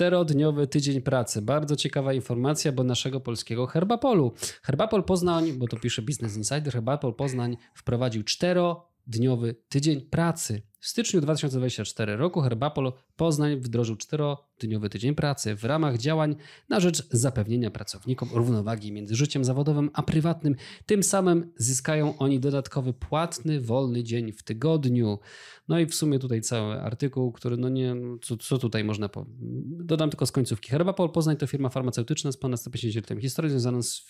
4-dniowy tydzień pracy. Bardzo ciekawa informacja, bo naszego polskiego Herbapolu. Herbapol Poznań, bo to pisze Business Insider, Herbapol Poznań wprowadził 4-dniowy tydzień pracy. W styczniu 2024 roku Herbapol Poznań wdrożył 4-dniowy tydzień pracy w ramach działań na rzecz zapewnienia pracownikom równowagi między życiem zawodowym a prywatnym. Tym samym zyskają oni dodatkowy płatny, wolny dzień w tygodniu. No i w sumie tutaj cały artykuł, który co tutaj można powiedzieć. Dodam tylko z końcówki. Herbapol Poznań to firma farmaceutyczna z ponad 150 latami historii związaną z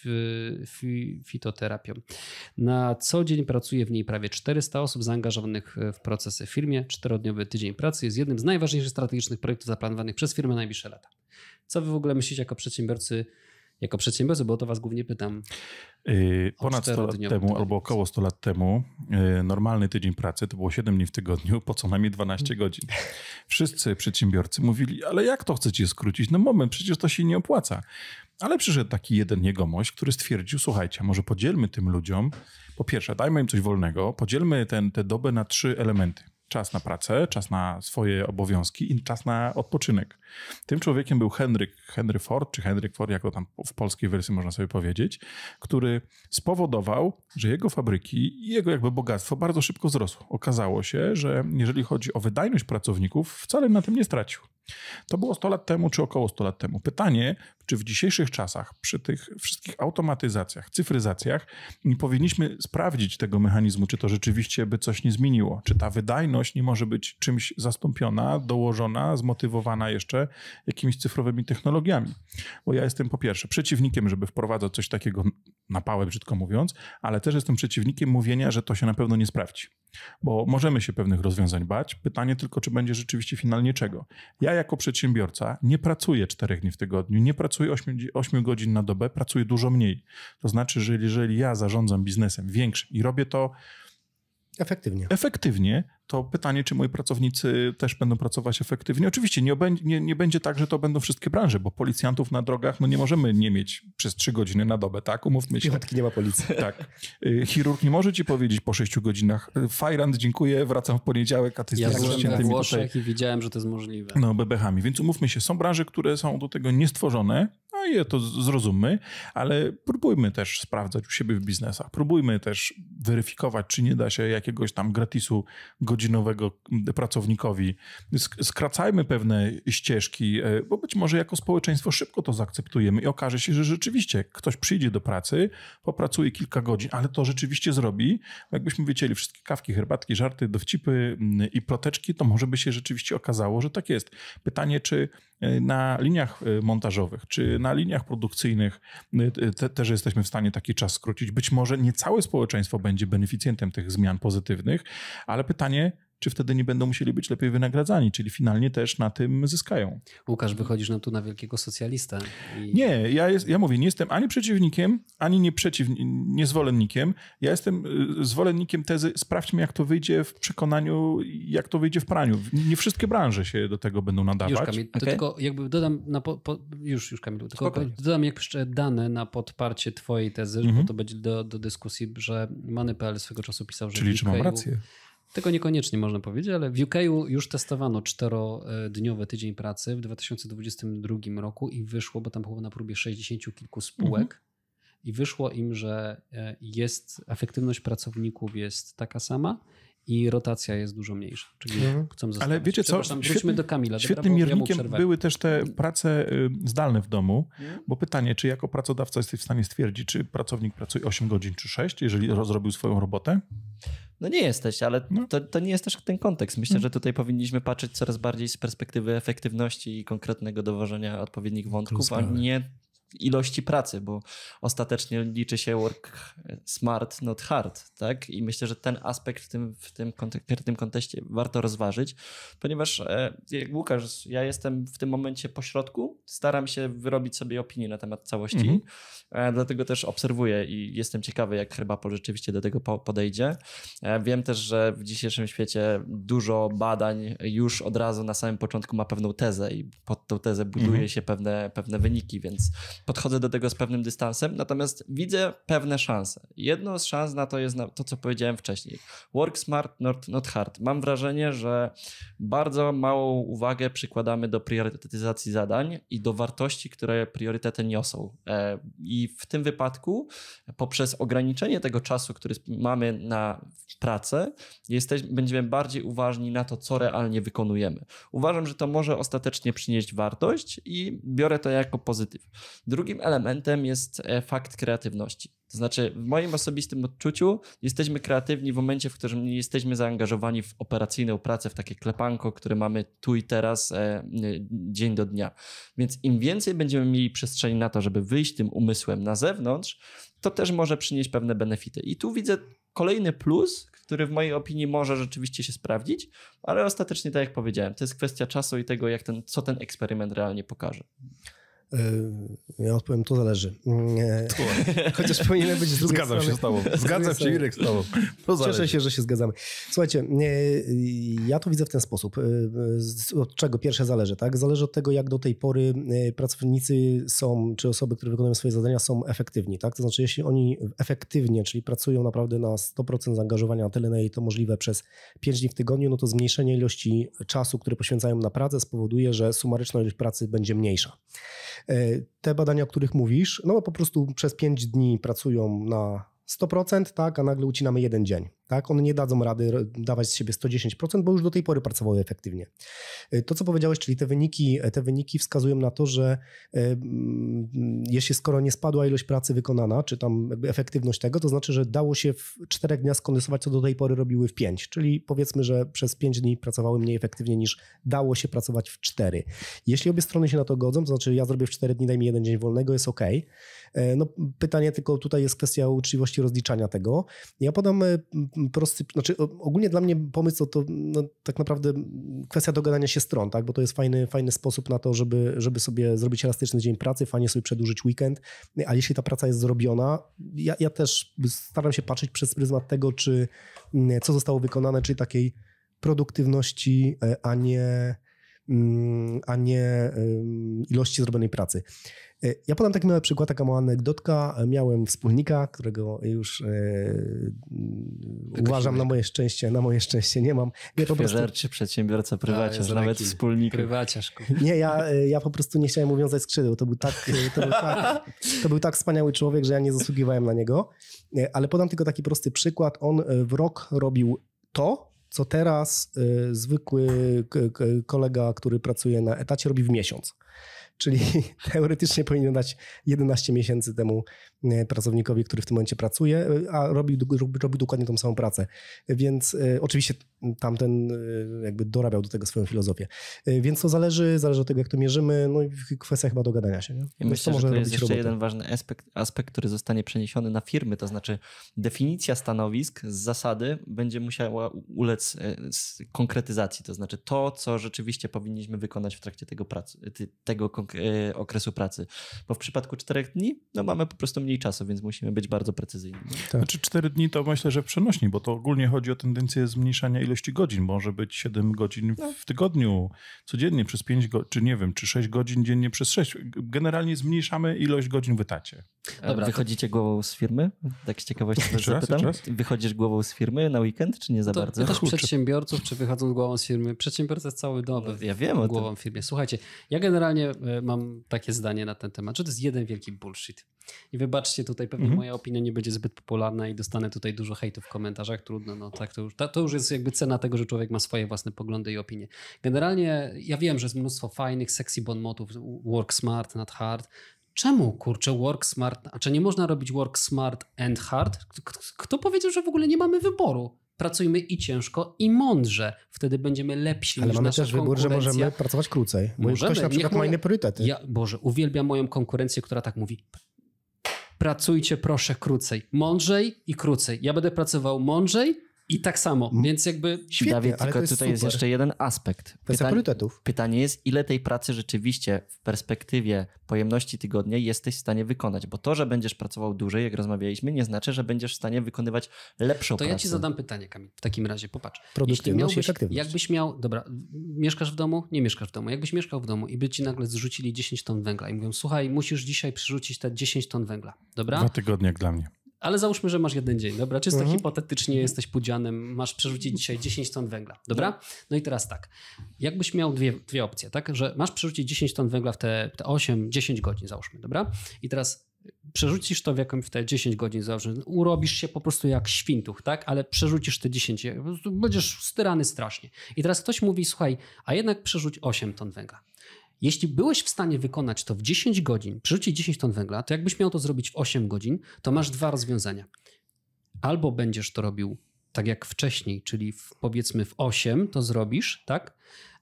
fitoterapią. Na co dzień pracuje w niej prawie 400 osób zaangażowanych w procesy w firmie. 4-dniowy tydzień pracy jest jednym z najważniejszych strategicznych projektów zaplanowanych przez firmę na najbliższe lata. Co wy w ogóle myślicie jako przedsiębiorcy, bo o to was głównie pytam. Ponad 100 lat temu albo około 100 lat temu normalny tydzień pracy to było 7 dni w tygodniu po co najmniej 12 godzin. Wszyscy przedsiębiorcy mówili, ale jak to chcecie skrócić? No moment, przecież to się nie opłaca. Ale przyszedł taki jeden jegomość, który stwierdził, słuchajcie, może podzielmy tym ludziom, po pierwsze dajmy im coś wolnego, podzielmy tę dobę na 3 elementy. Czas na pracę, czas na swoje obowiązki i czas na odpoczynek. Tym człowiekiem był Henry Ford, czy Henryk Ford, jak to tam w polskiej wersji można sobie powiedzieć, który spowodował, że jego fabryki i jego jakby bogactwo bardzo szybko wzrosło. Okazało się, że jeżeli chodzi o wydajność pracowników, wcale na tym nie stracił. To było 100 lat temu, czy około 100 lat temu. Pytanie, czy w dzisiejszych czasach, przy tych wszystkich automatyzacjach, cyfryzacjach, nie powinniśmy sprawdzić tego mechanizmu, czy to rzeczywiście by coś nie zmieniło. Czy ta wydajność nie może być czymś zastąpiona, dołożona, zmotywowana jeszcze jakimiś cyfrowymi technologiami. Bo ja jestem po pierwsze przeciwnikiem, żeby wprowadzać coś takiego na pałę, brzydko mówiąc, ale też jestem przeciwnikiem mówienia, że to się na pewno nie sprawdzi. Bo możemy się pewnych rozwiązań bać. Pytanie tylko, czy będzie rzeczywiście finalnie czego. Ja jako przedsiębiorca nie pracuję 4 dni w tygodniu, nie pracuję 8 godzin na dobę, pracuję dużo mniej. To znaczy, że jeżeli ja zarządzam biznesem większym i robię to efektywnie, to pytanie, czy moi pracownicy też będą pracować efektywnie. Oczywiście nie będzie tak, że to będą wszystkie branże, bo policjantów na drogach nie możemy nie mieć przez 3 godziny na dobę, tak? Umówmy się. Piłatki nie ma policji. Tak. Chirurg nie może ci powiedzieć po 6 godzinach, Fajrant, dziękuję, wracam w poniedziałek, a ty jesteś ściętymi Włoszech i widziałem, że to jest możliwe. No, bebechami. Więc umówmy się, są branże, które są do tego niestworzone, no i to zrozummy, ale próbujmy też sprawdzać u siebie w biznesach. Próbujmy też weryfikować, czy nie da się jakiegoś tam gratisu godzinowego pracownikowi. Skracajmy pewne ścieżki, bo być może jako społeczeństwo szybko to zaakceptujemy i okaże się, że rzeczywiście ktoś przyjdzie do pracy, popracuje kilka godzin, ale to rzeczywiście zrobi. Jakbyśmy wycięli wszystkie kawki, herbatki, żarty, dowcipy i ploteczki, to może by się rzeczywiście okazało, że tak jest. Pytanie, czy na liniach montażowych, czy na liniach produkcyjnych też jesteśmy w stanie taki czas skrócić. Być może nie całe społeczeństwo będzie beneficjentem tych zmian pozytywnych, ale pytanie, czy wtedy nie będą musieli być lepiej wynagradzani, czyli finalnie też na tym zyskają. Łukasz, wychodzisz nam tu na wielkiego socjalistę. Nie, ja mówię, nie jestem ani przeciwnikiem, ani nie zwolennikiem. Ja jestem zwolennikiem tezy, sprawdźmy jak to wyjdzie w przekonaniu, jak to wyjdzie w praniu. Nie wszystkie branże się do tego będą nadawać. Już, Kamil, to tylko jakby dodam, już Kamilu, tylko dodam jeszcze dane na podparcie twojej tezy, bo to będzie do dyskusji, że Money.pl swego czasu pisał, że czyli czy mam rację? Tego niekoniecznie można powiedzieć, ale w UK już testowano 4-dniowy tydzień pracy w 2022 roku i wyszło, bo tam było na próbie 60 kilku spółek i wyszło im, że efektywność pracowników jest taka sama i rotacja jest dużo mniejsza. Czyli chcą zostawić. Ale wiecie co? Wróćmy do Kamila. Świetnym miernikiem były też te prace zdalne w domu, bo pytanie, czy jako pracodawca jesteś w stanie stwierdzić, czy pracownik pracuje 8 godzin czy 6, jeżeli zrobił swoją robotę? No nie jesteś, ale to nie jest też ten kontekst. Myślę, że tutaj powinniśmy patrzeć coraz bardziej z perspektywy efektywności i konkretnego dowożenia odpowiednich wątków, a nie ilości pracy, bo ostatecznie liczy się work smart, not hard, tak? I myślę, że ten aspekt w tym konkretnym kontekście warto rozważyć, ponieważ jak Łukasz, ja jestem w tym momencie po środku, staram się wyrobić sobie opinię na temat całości, dlatego też obserwuję i jestem ciekawy, jak Herbapol rzeczywiście do tego podejdzie. Wiem też, że w dzisiejszym świecie dużo badań już od razu na samym początku ma pewną tezę i pod tą tezę buduje się pewne wyniki, więc podchodzę do tego z pewnym dystansem, natomiast widzę pewne szanse. Jedną z szans na to jest to, co powiedziałem wcześniej. Work smart, not hard. Mam wrażenie, że bardzo małą uwagę przykładamy do priorytetyzacji zadań i do wartości, które priorytety niosą. I w tym wypadku poprzez ograniczenie tego czasu, który mamy na pracę, będziemy bardziej uważni na to, co realnie wykonujemy. Uważam, że to może ostatecznie przynieść wartość i biorę to jako pozytyw. Drugim elementem jest fakt kreatywności. To znaczy w moim osobistym odczuciu jesteśmy kreatywni w momencie, w którym nie jesteśmy zaangażowani w operacyjną pracę, w takie klepanko, które mamy tu i teraz, dzień do dnia. Więc im więcej będziemy mieli przestrzeni na to, żeby wyjść tym umysłem na zewnątrz, to też może przynieść pewne benefity. I tu widzę kolejny plus, który w mojej opinii może rzeczywiście się sprawdzić, ale ostatecznie, tak jak powiedziałem, to jest kwestia czasu i tego, co ten eksperyment realnie pokaże. Ja odpowiem, to zależy. Chociaż powinienem być z drugiej strony. Zgadzam się z tobą. Zgadzam się, Irek, z tobą. Cieszę się, że się zgadzamy. Słuchajcie, ja to widzę w ten sposób. Od czego pierwsze zależy, tak? Zależy od tego, jak do tej pory pracownicy są, czy osoby, które wykonują swoje zadania, są efektywni, tak? To znaczy, jeśli oni efektywnie, czyli pracują naprawdę na 100% zaangażowania, na tyle, na ile to możliwe przez 5 dni w tygodniu, no to zmniejszenie ilości czasu, które poświęcają na pracę, spowoduje, że sumaryczna ilość pracy będzie mniejsza. Te badania, o których mówisz, no po prostu przez 5 dni pracują na 100%, tak, a nagle ucinamy 1 dzień. Tak? One nie dadzą rady dawać z siebie 110%, bo już do tej pory pracowały efektywnie. To, co powiedziałeś, czyli te wyniki wskazują na to, że jeśli skoro nie spadła ilość pracy wykonana, czy tam jakby efektywność tego, to znaczy, że dało się w 4 dniach skondensować, co do tej pory robiły w 5. Czyli powiedzmy, że przez 5 dni pracowały mniej efektywnie niż dało się pracować w 4. Jeśli obie strony się na to godzą, to znaczy ja zrobię w 4 dni, daj mi 1 dzień wolnego, jest ok. No, pytanie tylko tutaj jest kwestia uczciwości rozliczania tego. Ja podam prosty, znaczy ogólnie dla mnie pomysł to no, tak naprawdę kwestia dogadania się stron, tak? Bo to jest fajny sposób na to, żeby sobie zrobić elastyczny dzień pracy, fajnie sobie przedłużyć weekend, ale jeśli ta praca jest zrobiona, ja też staram się patrzeć przez pryzmat tego, co zostało wykonane, czyli takiej produktywności, a nie ilości zrobionej pracy. Ja podam taki mały przykład, taka mała anegdotka. Miałem wspólnika, którego już uważam na moje szczęście nie mam. Krwiożerczy przedsiębiorca, prywaciarz, nawet wspólnik. Prywaciarz. Nie, ja po prostu nie chciałem mu wiązać skrzydeł. To był tak wspaniały człowiek, że ja nie zasługiwałem na niego. Ale podam tylko taki prosty przykład. On w rok robił to, co teraz zwykły kolega, który pracuje na etacie, robi w miesiąc. Czyli teoretycznie powinien dać 11 miesięcy temu pracownikowi, który w tym momencie pracuje, a robi dokładnie tą samą pracę. Więc oczywiście tamten jakby dorabiał do tego swoją filozofię. Więc to zależy od tego, jak to mierzymy, no i kwestia chyba dogadania się. Nie? Ja myślę, że to jest jeszcze jeden ważny aspekt, który zostanie przeniesiony na firmy, to znaczy definicja stanowisk z zasady będzie musiała ulec konkretyzacji, to znaczy to, co rzeczywiście powinniśmy wykonać w trakcie tego okresu pracy. Bo w przypadku 4 dni no mamy po prostu mniej czasu, więc musimy być bardzo precyzyjni. Tak. Znaczy 4 dni to myślę, że przenośni, bo to ogólnie chodzi o tendencję zmniejszania ilości godzin. Może być 7 godzin w tygodniu, codziennie przez 5 godzin, czy nie wiem, czy 6 godzin dziennie przez 6. Generalnie zmniejszamy ilość godzin w etacie. Dobra, wychodzicie głową z firmy? Tak z ciekawości też zapytam. Wychodzisz głową z firmy na weekend, czy nie za bardzo? Pytasz przedsiębiorców, czy wychodzą głową z firmy? Przedsiębiorca jest cały dobry. Ja wiem o głową w firmie. Słuchajcie, ja generalnie mam takie zdanie na ten temat, że to jest jeden wielki bullshit. I wybaczcie, tutaj pewnie moja opinia nie będzie zbyt popularna i dostanę tutaj dużo hejtu w komentarzach. Trudno, no tak, to już jest jakby cena tego, że człowiek ma swoje własne poglądy i opinie. Generalnie ja wiem, że jest mnóstwo fajnych, sexy bonmotów, work smart, not hard. Czemu, kurczę, work smart, a czy nie można robić work smart and hard? Kto powiedział, że w ogóle nie mamy wyboru? Pracujmy i ciężko, i mądrze. Wtedy będziemy lepsi niż nasza konkurencja. Ale mamy też wybór, że możemy pracować krócej. Bo ktoś na przykład ma inne priorytety. Boże, uwielbiam moją konkurencję, która tak mówi. Pracujcie proszę krócej. Mądrzej i krócej. Ja będę pracował mądrzej I tak samo, więc jakby... Świetnie, Dawid, tylko tutaj super. Jest jeszcze jeden aspekt. Pytanie jest, ile tej pracy rzeczywiście w perspektywie pojemności tygodnia jesteś w stanie wykonać, bo to, że będziesz pracował dłużej, jak rozmawialiśmy, nie znaczy, że będziesz w stanie wykonywać lepszą pracę. To ja ci zadam pytanie, Kamil, w takim razie, popatrz. Produktywność i efektywność. Jakbyś miał, dobra, mieszkasz w domu? Nie mieszkasz w domu. Jakbyś mieszkał w domu i by ci nagle zrzucili 10 ton węgla i mówią, słuchaj, musisz dzisiaj przerzucić te 10 ton węgla, dobra? 2 tygodnie jak dla mnie. Ale załóżmy, że masz jeden dzień, dobra? Czysto hipotetycznie jesteś pudzianem, masz przerzucić dzisiaj 10 ton węgla, dobra? No i teraz tak, jakbyś miał dwie opcje, tak? Że masz przerzucić 10 ton węgla w te 8-10 godzin, załóżmy, dobra? I teraz przerzucisz to w te 10 godzin, załóżmy, urobisz się po prostu jak świntuch, tak? Ale przerzucisz te 10, będziesz styrany strasznie. I teraz ktoś mówi, słuchaj, a jednak przerzuć 8 ton węgla. Jeśli byłeś w stanie wykonać to w 10 godzin, przerzucić 10 ton węgla, to jakbyś miał to zrobić w 8 godzin, to masz 2 rozwiązania. Albo będziesz to robił tak jak wcześniej, czyli powiedzmy w 8 to zrobisz, tak?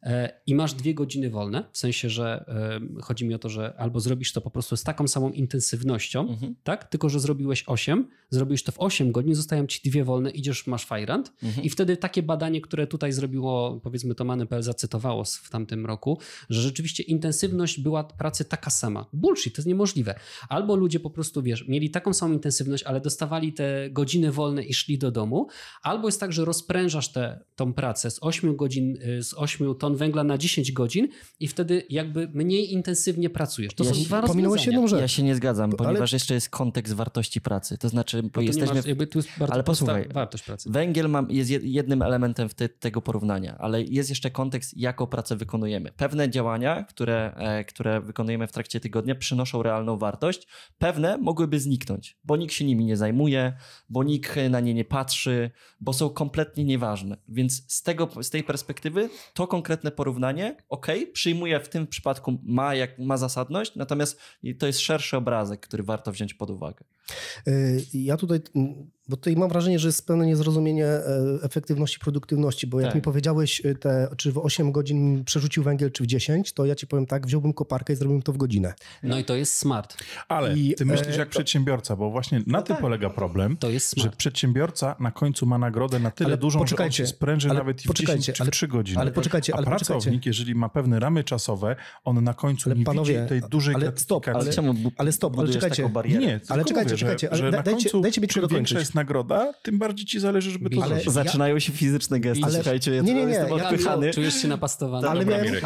I masz 2 godziny wolne, w sensie, że chodzi mi o to, że albo zrobisz to po prostu z taką samą intensywnością, tak? Tylko że zrobiłeś 8, zrobisz to w 8 godzin, zostają ci 2 wolne, idziesz, masz fajrant i wtedy takie badanie, które tutaj zrobiło, powiedzmy to Money.pl zacytowało w tamtym roku, że rzeczywiście intensywność była pracy taka sama. Bullshit, to jest niemożliwe. Albo ludzie po prostu, wiesz, mieli taką samą intensywność, ale dostawali te godziny wolne i szli do domu, albo jest tak, że rozprężasz tą pracę z 8 godzin, z 8 ton węgla na 10 godzin i wtedy jakby mniej intensywnie pracujesz. To są 2 rozwiązania. Ja się nie zgadzam, ponieważ jeszcze jest kontekst wartości pracy. To znaczy, bo jesteśmy... Tu jest bardzo ale posłuchaj, wartość pracy. Węgiel jest jednym elementem tego porównania, ale jest jeszcze kontekst, jaką pracę wykonujemy. Pewne działania, które wykonujemy w trakcie tygodnia, przynoszą realną wartość. Pewne mogłyby zniknąć, bo nikt się nimi nie zajmuje, bo nikt na nie nie patrzy, bo są kompletnie nieważne. Więc z tej perspektywy to konkretne porównanie, przyjmuję w tym przypadku ma zasadność, natomiast to jest szerszy obrazek, który warto wziąć pod uwagę. Ja tutaj, bo tutaj mam wrażenie, że jest pewne niezrozumienie efektywności, produktywności, bo jak mi powiedziałeś, czy w 8 godzin przerzucił węgiel, czy w 10, to ja ci powiem tak, wziąłbym koparkę i zrobiłbym to w godzinę. No i to jest smart. Ale ty myślisz jak przedsiębiorca, bo właśnie na tym polega problem, to jest smart. że przedsiębiorca na końcu ma nagrodę na tyle dużą, że on się spręży nawet i w 10 czy w 3 godziny. Ale poczekajcie, a pracownik, jeżeli ma pewne ramy czasowe, on na końcu nie widzi tej dużej gratyfikacji. Ale czekajcie. Nie, ale czekajcie, ale dajcie mi czym większa jest nagroda, tym bardziej ci zależy, żeby to zrobić. Zaczynają się fizyczne gesty. Słuchajcie, ja jestem odpychany. Czujesz się napastowany. Ale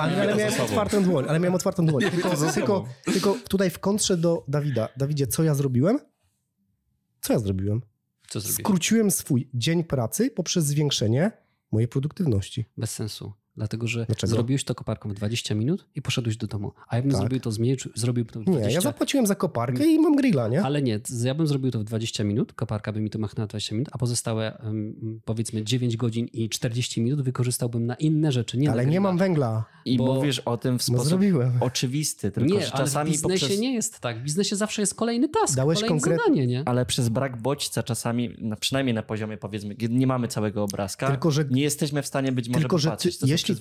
miałem otwartą dłoń. Tylko tutaj w kontrze do Dawida. Dawidzie, co ja zrobiłem? Co zrobiłeś? Skróciłem swój dzień pracy poprzez zwiększenie mojej produktywności. Bez sensu. Dlatego, że zrobiłeś to koparką w 20 minut i poszedłeś do domu. A ja bym zrobił to zrobił to w 20... Nie, ja zapłaciłem za koparkę i mam grilla, nie? Ale nie, ja bym zrobił to w 20 minut, koparka by mi to machnęła 20 minut, a pozostałe powiedzmy 9 godzin i 40 minut wykorzystałbym na inne rzeczy. Ale nie mam węgla. I mówisz o tym w sposób oczywisty. Tylko nie, ale czasami w biznesie nie jest tak. W biznesie zawsze jest kolejny task, kolejne zadanie, nie? Ale przez brak bodźca czasami, przynajmniej na poziomie powiedzmy, nie mamy całego obrazka, tylko, że nie jesteśmy w stanie być może popatrzeć.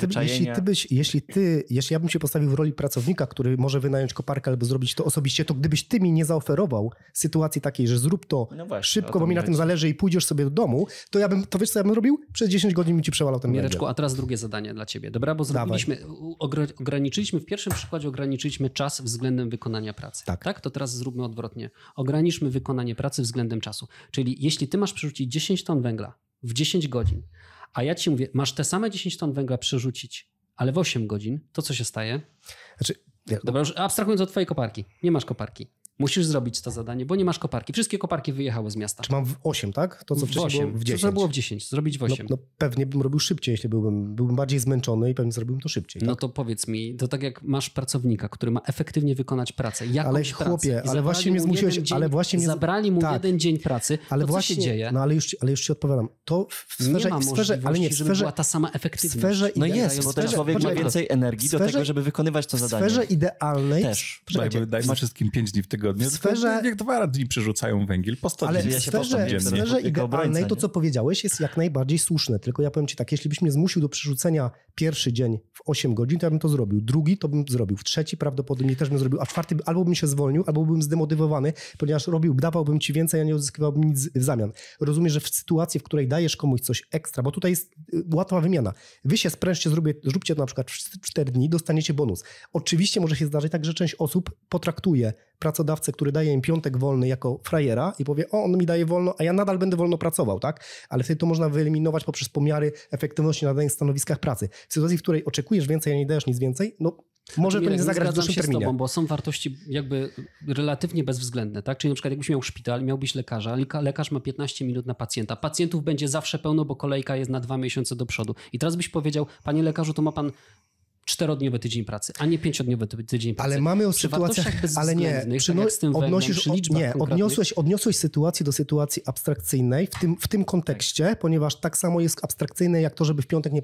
Jeśli ja bym się postawił w roli pracownika, który może wynająć koparkę albo zrobić to osobiście, to gdybyś ty mi nie zaoferował sytuacji takiej, że zrób to szybko, bo mi na tym zależy i pójdziesz sobie do domu, to wiesz co ja bym robił? Przez 10 godzin mi ci przewalał ten węgiel. Mireczku, a teraz drugie zadanie dla ciebie, dobra? Bo ograniczyliśmy w pierwszym przykładzie czas względem wykonania pracy. Tak? To teraz zróbmy odwrotnie. Ograniczmy wykonanie pracy względem czasu. Czyli jeśli ty masz przerzucić 10 ton węgla w 10 godzin, a ja ci mówię, masz te same 10 ton węgla przerzucić, ale w 8 godzin, to co się staje? Dobra, już abstrahując od twojej koparki. Nie masz koparki. Musisz zrobić to zadanie, bo nie masz koparki. Wszystkie koparki wyjechały z miasta. Czy mam w 8, tak? To co wcześniej było w 10. To było w 10, zrobić w 8. No pewnie bym robił szybciej, jeśli byłbym bardziej zmęczony i pewnie zrobiłbym to szybciej. Tak? No to powiedz mi, to tak jak masz pracownika, który ma efektywnie wykonać pracę, ale chłopie, ale właśnie mnie zmusiłeś, zabrali mu jeden dzień pracy, ale właśnie, co się dzieje? No ale już ci odpowiadam. To w sferze, żeby była ta sama efektywność. No jest, bo ten człowiek ma więcej energii do tego, żeby wykonywać to zadanie. W sferze idealnej... Też. Dajmy wszystkim 5 dni w tygodniu. tygodniu, niech 2 dni przerzucają węgiel po 100 dni. Ale w sferze idealnej to, co powiedziałeś, jest jak najbardziej słuszne. Tylko ja powiem ci tak, jeśli byś mnie zmusił do przerzucenia pierwszy dzień w 8 godzin, to ja bym to zrobił. Drugi to bym zrobił. W trzeci prawdopodobnie też bym zrobił. A w czwarty albo bym się zwolnił, albo byłbym zdemotywowany, ponieważ dawałbym ci więcej, a nie uzyskiwałbym nic w zamian. Rozumiesz, że w sytuacji, w której dajesz komuś coś ekstra, bo tutaj jest łatwa wymiana. Wy się sprężcie, zróbcie to na przykład w 4 dni, dostaniecie bonus. Oczywiście może się zdarzyć tak, że część osób potraktuje pracodawcę, który daje im piątek wolny jako frajera i powie, on mi daje wolno, a ja nadal będę wolno pracował, tak? Ale wtedy to można wyeliminować poprzez pomiary efektywności na danych stanowiskach pracy. W sytuacji, w której oczekujesz więcej, a nie dajesz nic więcej, może to nie zagrać w dłuższym terminie. Z tobą, bo są wartości jakby relatywnie bezwzględne, tak? Czyli na przykład jakbyś miał szpital, miałbyś lekarza, lekarz ma 15 minut na pacjenta. Pacjentów będzie zawsze pełno, bo kolejka jest na 2 miesiące do przodu. I teraz byś powiedział, panie lekarzu, to ma pan 4-dniowy tydzień pracy, a nie 5-dniowy tydzień pracy. Ale mamy o sytuacjach, ale nie, odniosłeś sytuację do sytuacji abstrakcyjnej w tym kontekście, ponieważ tak samo jest abstrakcyjne jak to, żeby w piątek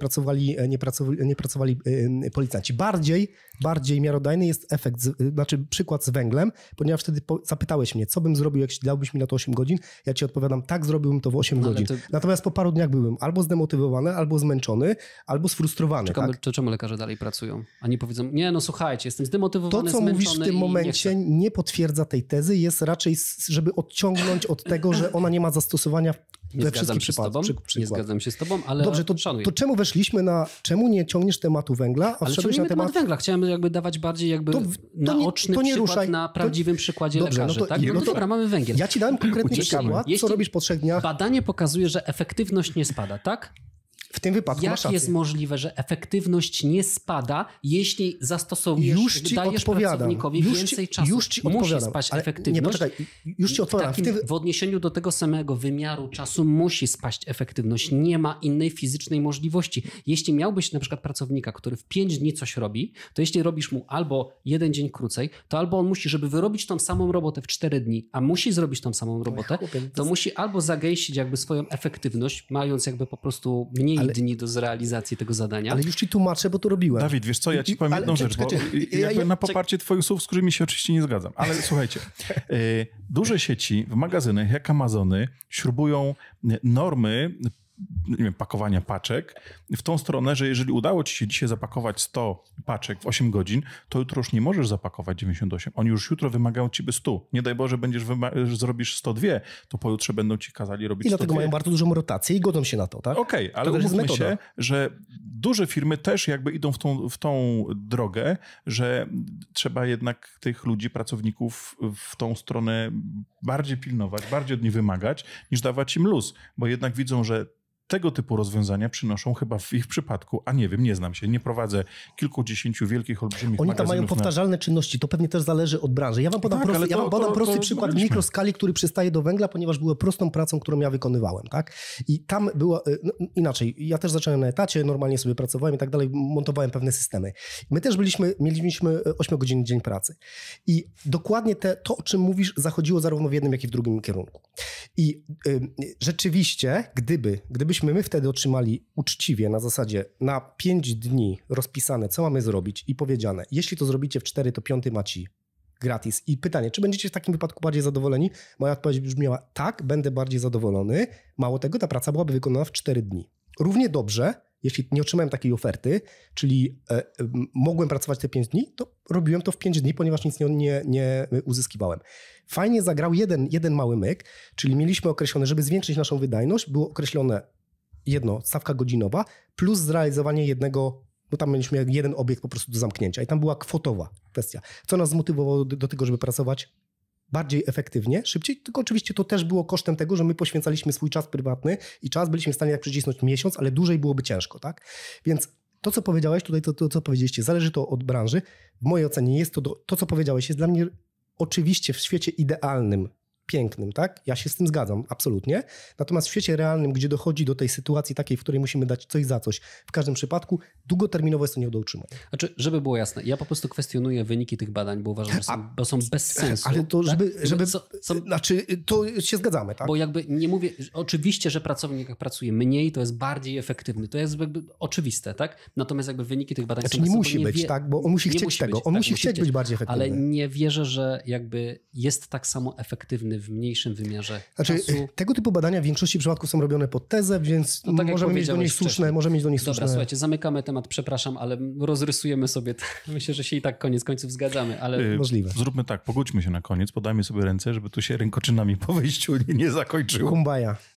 nie pracowali policjanci. Bardziej miarodajny jest efekt, przykład z węglem, ponieważ wtedy zapytałeś mnie, co bym zrobił, jak dałbyś mi na to 8 godzin. Ja ci odpowiadam, tak, zrobiłbym to w 8 godzin. Natomiast po paru dniach byłem albo zdemotywowany, albo zmęczony, albo sfrustrowany. To czemu lekarze dalej pracują? A nie powiedzą, słuchajcie, jestem zdemotywowany, zmęczony. To, co mówisz w tym momencie, nie potwierdza tej tezy, jest raczej, żeby odciągnąć od tego, że ona nie ma zastosowania we wszystkich przypadkach. Nie zgadzam się z tobą, ale dobrze, to czemu weszliśmy czemu nie ciągniesz tematu węgla, a wszedłeś na temat węgla? Chciałem dawać bardziej naoczny przykład na prawdziwym przykładzie lekarzy. Tak? Dobra, mamy węgiel. Ja ci dałem konkretny przykład, co robisz po 3 dniach. Badanie pokazuje, że efektywność nie spada, tak? W tym wypadku masz rację. Jak jest możliwe, że efektywność nie spada, jeśli zastosujesz, dajesz pracownikowi więcej czasu? Musi spaść efektywność. Nie, poczekaj, już ci odpowiadam. W odniesieniu do tego samego wymiaru czasu musi spaść efektywność. Nie ma innej fizycznej możliwości. Jeśli miałbyś na przykład pracownika, który w 5 dni coś robi, to jeśli robisz mu albo 1 dzień krócej, to albo on musi, żeby wyrobić tą samą robotę w 4 dni, a musi zrobić tą samą robotę, to musi albo zagęścić swoją efektywność, mając po prostu mniej dni do zrealizacji tego zadania. Ale już ci tłumaczę, bo to robiłem. Dawid, wiesz co, ja ci powiem jedną rzecz, bo na poparcie twoich słów, z którymi się oczywiście nie zgadzam. Ale słuchajcie, duże sieci w magazynach jak Amazony śrubują normy pakowania paczek w tą stronę, że jeżeli udało ci się dzisiaj zapakować 100 paczek w 8 godzin, to jutro już nie możesz zapakować 98. Oni już jutro wymagają od ciebie 100. Nie daj Boże, zrobisz 102, to pojutrze będą ci kazali robić 102. I dlatego mają bardzo dużą rotację i godzą się na to, tak? Okej, ale umówmy się, że duże firmy też idą w tą drogę, że trzeba jednak tych ludzi, pracowników w tą stronę bardziej pilnować, bardziej od nich wymagać, niż dawać im luz, bo jednak widzą, że tego typu rozwiązania przynoszą chyba w ich przypadku, a nie wiem, nie znam się, nie prowadzę kilkudziesięciu wielkich, olbrzymich magazynów. Oni tam mają powtarzalne czynności, to pewnie też zależy od branży. Ja wam podam prosty przykład w mikroskali, który przystaje do węgla, ponieważ było prostą pracą, którą ja wykonywałem, tak? I tam było inaczej. Ja też zacząłem na etacie, normalnie sobie pracowałem i tak dalej, montowałem pewne systemy. My też mieliśmy 8-godzinny dzień pracy. I dokładnie to, o czym mówisz, zachodziło zarówno w jednym, jak i w drugim kierunku. I rzeczywiście, gdybyśmy my wtedy otrzymali uczciwie na zasadzie na 5 dni rozpisane, co mamy zrobić i powiedziane, jeśli to zrobicie w 4, to 5 macie gratis. I pytanie, czy będziecie w takim wypadku bardziej zadowoleni? Moja odpowiedź brzmiała, tak, będę bardziej zadowolony. Mało tego, ta praca byłaby wykonana w 4 dni. Równie dobrze, jeśli nie otrzymałem takiej oferty, czyli mogłem pracować te 5 dni, to robiłem to w 5 dni, ponieważ nic nie uzyskiwałem. Fajnie zagrał jeden mały myk, czyli mieliśmy określone, żeby zwiększyć naszą wydajność, było określone stawka godzinowa plus zrealizowanie jednego, tam mieliśmy jeden obiekt po prostu do zamknięcia i tam była kwotowa kwestia, co nas zmotywowało do tego, żeby pracować bardziej efektywnie, szybciej, tylko oczywiście to też było kosztem tego, że my poświęcaliśmy swój czas prywatny i czas byliśmy w stanie przycisnąć miesiąc, ale dłużej byłoby ciężko, tak? Więc to, co powiedziałeś tutaj, to co powiedzieliście, zależy to od branży. W mojej ocenie jest to co powiedziałeś, jest dla mnie oczywiście w świecie idealnym pięknym, tak? Ja się z tym zgadzam, absolutnie. Natomiast w świecie realnym, gdzie dochodzi do tej sytuacji takiej, w której musimy dać coś za coś, w każdym przypadku długoterminowo jest to nie do utrzymania. Znaczy, żeby było jasne, ja po prostu kwestionuję wyniki tych badań, bo uważam, że są bez sensu. Ale to, tak? znaczy, to się zgadzamy, tak? Bo jakby nie mówię, oczywiście, że pracownik jak pracuje mniej, to jest bardziej efektywny. To jest jakby oczywiste, tak? Natomiast jakby wyniki tych badań są... nie musi być, tak? Bo on musi chcieć tego. On musi chcieć być bardziej efektywny. Ale nie wierzę, że jakby jest tak samo efektywny w mniejszym wymiarze czasu. Tego typu badania w większości przypadków są robione pod tezę, więc tak możemy mieć do nich słuszne. Dobra, słuchajcie, zamykamy temat, przepraszam, ale rozrysujemy sobie. Myślę, że się i tak koniec końców zgadzamy, ale... Możliwe. Zróbmy tak, pogódźmy się na koniec, podajmy sobie ręce, żeby tu się rękoczynami po wyjściu nie zakończyło. Kumbaya.